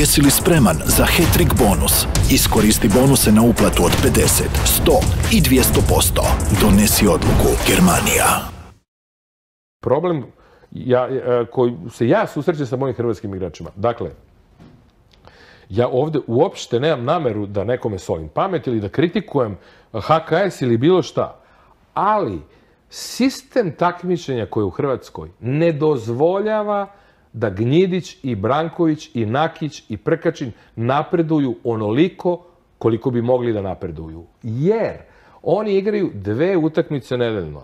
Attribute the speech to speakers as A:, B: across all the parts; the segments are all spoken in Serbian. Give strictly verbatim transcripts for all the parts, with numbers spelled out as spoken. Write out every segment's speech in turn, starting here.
A: Jesi li spreman za hat-trick bonus? Iskoristi bonuse na uplatu od pedeset, sto i dvjesto posto. Donesi odluku Germanija.
B: Problem ja, koji se ja susrećem sa mojim hrvatskim igračima. Dakle, ja ovde uopšte nemam nameru da nekome solim pamet ili da kritikujem H K S ili bilo šta. Ali sistem takmičenja koji je u Hrvatskoj ne dozvoljava da Gnjidić i Branković i Nakić i Prkačin napreduju onoliko koliko bi mogli da napreduju. Jer oni igraju dve utakmice nedeljno.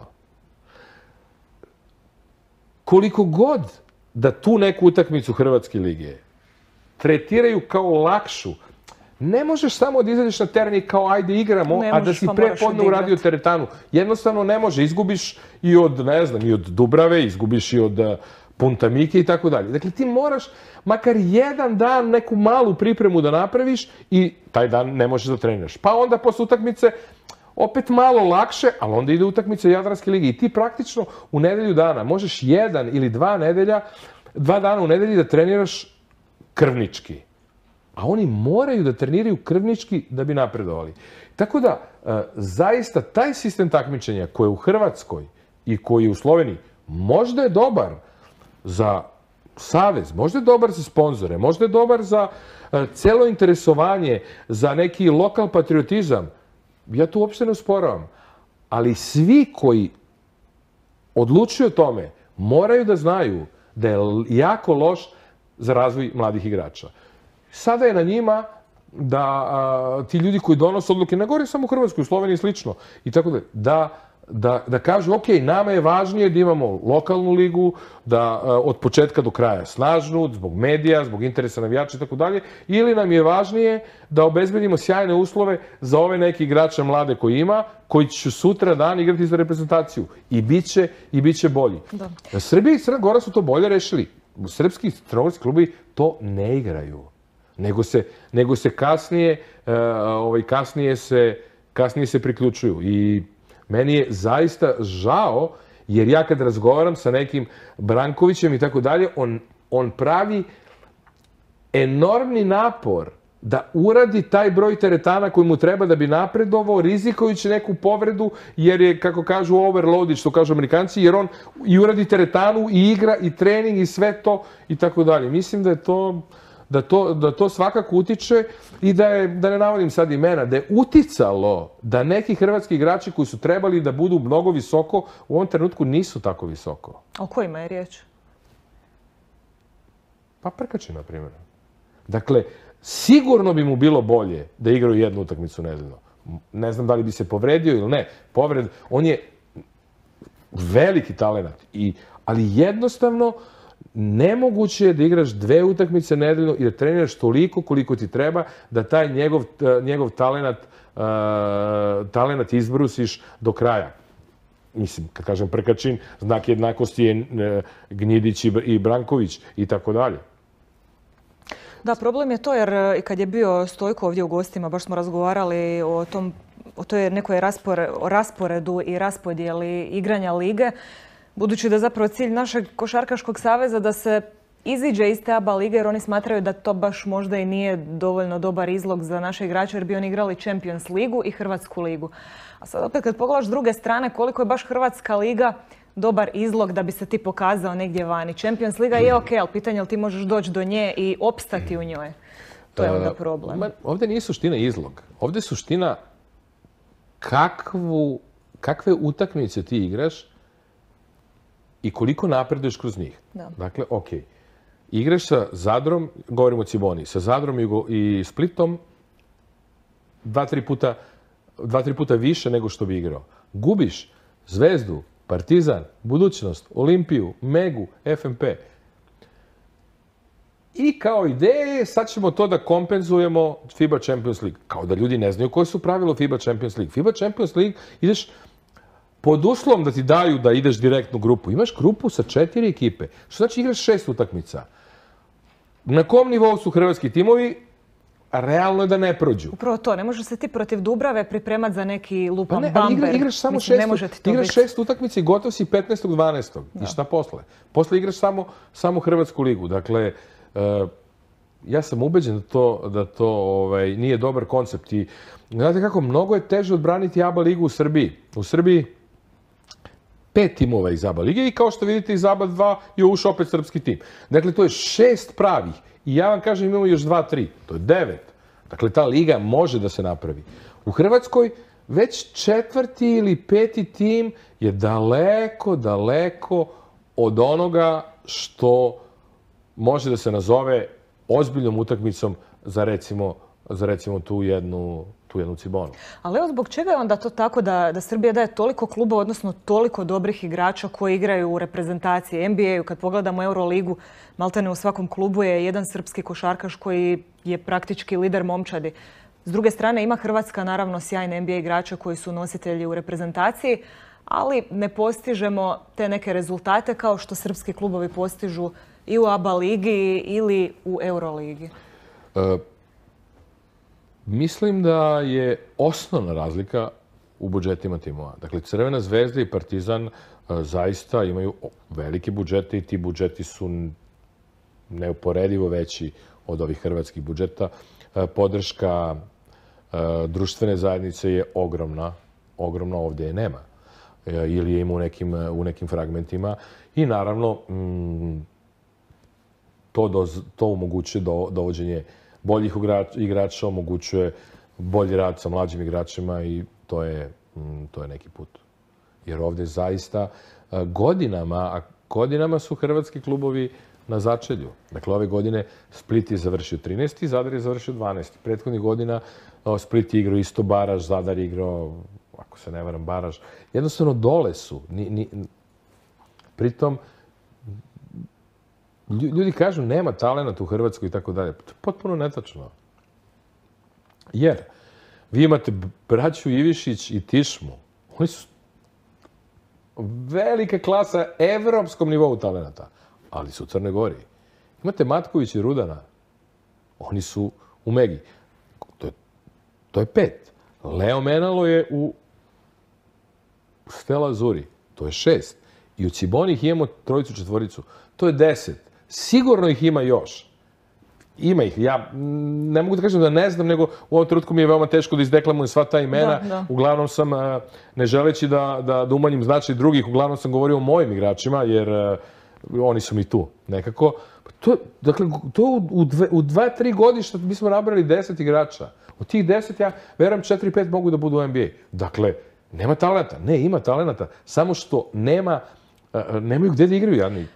B: Koliko god da tu neku utakmicu Hrvatske lige tretiraju kao lakšu, ne možeš samo da izađeš na teren i kao ajde igramo, a da si pre podne uradio teretanu. Jednostavno ne može. Izgubiš i od, ne znam, i od Dubrave, izgubiš i od Punta Mike i tako dalje. Dakle, ti moraš makar jedan dan neku malu pripremu da napraviš i taj dan ne možeš da treniraš. Pa onda posle utakmice opet malo lakše, ali onda ide utakmica Jadranske lige i ti praktično u nedelju dana možeš jedan ili dva nedelja, dva dana u nedelji da treniraš krvnički. A oni moraju da treniraju krvnički da bi napredovali. Tako da, zaista, taj sistem takmičenja koji je u Hrvatskoj i koji je u Sloveniji možda je dobar za savez, možda je dobar za sponzore, možda je dobar za celo interesovanje, za neki lokal patriotizam. Ja tu uopšte ne usporavam. Ali svi koji odlučuju o tome moraju da znaju da je jako loš za razvoj mladih igrača. Sada je na njima da a, ti ljudi koji donose odluke, ne govori samo u Hrvatskoj, u Sloveniji i slično, i tako da, da, da, da kažu, ok, nama je važnije da imamo lokalnu ligu, da a, od početka do kraja snažnu, zbog medija, zbog interesa navijača i tako dalje, ili nam je važnije da obezbedimo sjajne uslove za ove neke igrače mlade koji ima, koji će sutra dan igrati za reprezentaciju. I bit će, i bit će bolji. Da. Srbija i Crna Gora su to bolje rešili. Srpski i crnogorski klubi to ne igraju. Nego se, nego se kasnije, uh, ovaj, kasnije se, kasnije se priključuju. I meni je zaista žao, jer ja kad razgovaram sa nekim Brankovićem i tako dalje, on, on pravi enormni napor da uradi taj broj teretana koji mu treba da bi napredovao, rizikujući neku povredu, jer je, kako kažu, overloaded, što kažu Amerikanci, jer on i uradi teretanu, i igra, i trening, i sve to, i tako dalje. Mislim da je to... Da to, da to svakako utiče i da je, da ne navodim sad imena, da je uticalo da neki hrvatski igrači koji su trebali da budu mnogo visoko, u ovom trenutku nisu tako visoko.
C: O kojima je riječ?
B: Pa Prkačin, na primjer. Dakle, sigurno bi mu bilo bolje da igraju jednu utakmicu nedeljno. Ne znam da li bi se povredio ili ne. Povred, on je veliki talenat, i, ali jednostavno nemoguće je da igraš dve utakmice nedeljno i da treniraš toliko koliko ti treba da taj njegov, njegov talenat, uh, talenat izbrusiš do kraja. Mislim, kad kažem Prkačin, znak jednakosti je uh, Gnjidić i Branković i tako dalje.
C: Da, problem je to jer kad je bio Stojko ovdje u gostima, baš smo razgovarali o tom, o toj nekoj raspore, o rasporedu i raspodjeli igranja lige. Budući da je zapravo cilj našeg košarkaškog saveza da se iziđe iz te A B A lige, jer oni smatraju da to baš možda i nije dovoljno dobar izlog za naše igrače, jer bi oni igrali Champions ligu i Hrvatsku ligu. A sad opet kad pogledaš s druge strane, koliko je baš Hrvatska liga dobar izlog da bi se ti pokazao negdje vani. Champions liga je ok, ali pitanje je li ti možeš doći do nje i opstati u njoj. To je onda problem.
B: Uh, ovdje nije suština izlog. Ovdje je suština kakvu, kakve utakmice ti igraš i koliko napreduješ kroz njih. Da. Dakle, ok. Igraš sa Zadrom, govorimo o Ciboni, sa Zadrom i, i Splitom dva, tri puta, dva, tri puta više nego što bi igrao. Gubiš Zvezdu, Partizan, Budućnost, Olimpiju, Megu, F M P. I kao ideje, sad ćemo to da kompenzujemo FIBA Champions League. Kao da ljudi ne znaju koje su pravilo FIBA Champions League. FIBA Champions League ideš pod uslovom da ti daju da ideš direktnu grupu. Imaš grupu sa četiri ekipe. Što znači igraš šest utakmica. Na kom nivou su hrvatski timovi? Realno je da ne prođu.
C: Upravo to. Ne može se ti protiv Dubrave pripremat za neki lupan
B: pa ne,
C: bamber.
B: Igra, igraš samo
C: Mislim,
B: šest, igraš šest utakmica i gotov si petnaestog dvanaestog I šta posle? Posle igraš samo, samo Hrvatsku ligu. Dakle, uh, ja sam ubeđen da to, da to ovaj, nije dobar koncept. I znate kako, mnogo je teže odbraniti A B A ligu u Srbiji. U Srbiji pet timova iz A B A lige i kao što vidite iz A B A dva je ušao opet srpski tim. Dakle, to je šest pravih i ja vam kažem imamo još dva, tri. To je devet. Dakle, ta liga može da se napravi. U Hrvatskoj već četvrti ili peti tim je daleko, daleko od onoga što može da se nazove ozbiljnom utakmicom za recimo, za recimo tu jednu, tu jednu Cibonu.
C: Ali evo zbog čega je onda to tako da, da Srbija daje toliko kluba, odnosno toliko dobrih igrača koji igraju u reprezentaciji N B A-u? Kad pogledamo Euroligu, maltene u svakom klubu je jedan srpski košarkaš koji je praktički lider momčadi. S druge strane ima Hrvatska naravno sjajne N B A igrača koji su nositelji u reprezentaciji, ali ne postižemo te neke rezultate kao što srpski klubovi postižu i u A B A ligi ili u Euroligi.
B: E, mislim da je osnovna razlika u budžetima timova. Dakle, Crvena zvezda i Partizan e, zaista imaju velike budžete i ti budžeti su neuporedivo veći od ovih hrvatskih budžeta. E, podrška e, društvene zajednice je ogromna. Ogromna, ovdje je nema. E, ili je ima u nekim, u nekim fragmentima. I naravno, mm, To, do, to omogućuje do, dovođenje boljih igrača, omogućuje bolji rad sa mlađim igračima i to je, mm, to je neki put. Jer ovdje zaista godinama, a godinama su hrvatski klubovi na začelju. Dakle, ove godine Split je završio trinaesti, Zadar je završio dvanaesti. Prethodnih godina Split je igrao isto baraž, Zadar je igrao, ako se ne varam, baraž. Jednostavno dole su. Ni, ni, pritom, ljudi kažu nema talenata u Hrvatskoj i tako dalje. To je potpuno netačno. Jer vi imate braću Ivišić i Tišmu. Oni su velika klasa evropskom nivou talenata, ali su u Crnoj Gori. Imate Matković i Rudana. Oni su u Megi. To je, to je pet. Leo Menalo je u Stella Azuri. To je šest. I u Ciboni ih imamo trojicu, četvoricu. To je deset. Sigurno ih ima još. Ima ih. Ja ne mogu da kažem da ne znam, nego u ovom trenutku mi je veoma teško da izdeklamujem sva ta imena. Da, da. Uglavnom sam, ne želeći da, da, da umanjim značaj drugih, uglavnom sam govorio o mojim igračima, jer uh, oni su mi tu nekako. To, dakle, to u, dve, u dva, tri godišta mi smo nabrali deset igrača. Od tih deset, ja verujem, četiri, pet mogu da budu u N B A. Dakle, nema talenta. Ne, ima talenta. Samo što nema, uh, nemaju gdje da igraju jadni.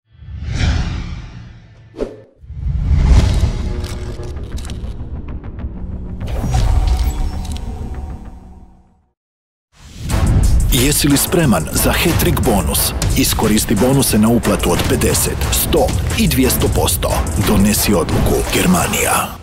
A: Jesi li spreman za hat-trick bonus? Iskoristi bonuse na uplatu od pedeset, sto i dvjesto posto. Donesi odluku Germanija.